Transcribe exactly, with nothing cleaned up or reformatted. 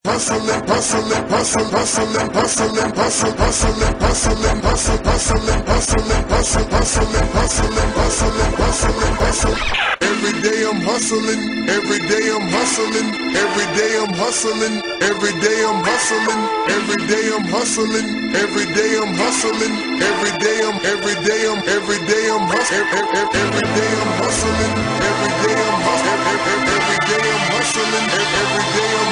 hustling, hustling, hustling, hustling, hustling, hustling, hustling, hustling, hustling, hustling, hustling, hustling, hustling, hustling, hustling, hustling, hustling. Every day I'm hustling, every day I'm hustling, every day I'm hustling, every day I'm hustling, every day I'm hustling, every day I'm hustling, every day I'm, every day I'm, every day I'm hustling, every day I'm hustling, every day I'm hustling, every day I'm hustling, every day I'm